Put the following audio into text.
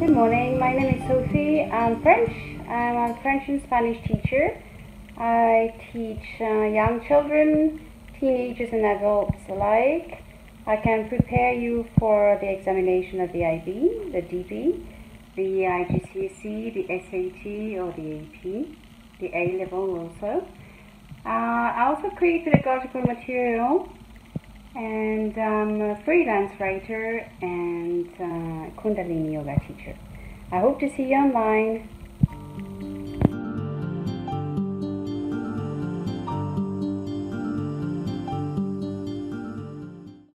Good morning, my name is Sophie. I'm French. I'm a French and Spanish teacher. I teach young children, teenagers and adults alike. I can prepare you for the examination of the IB, the DB, the IGCSE, the SAT or the AP, the A level also. I also create pedagogical material, and I'm a freelance writer and Kundalini yoga teacher. I hope to see you online.